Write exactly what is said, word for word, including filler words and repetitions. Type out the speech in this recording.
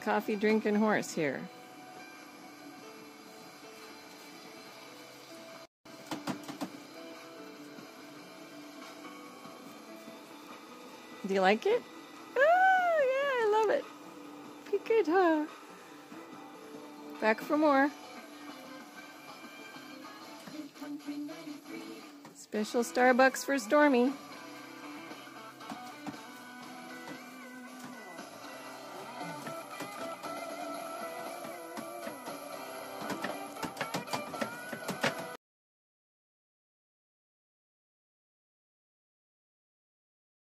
coffee drinking horse here. Do you like it? Oh, yeah, I love it. Be good, huh? Back for more. Special Starbucks for Stormy.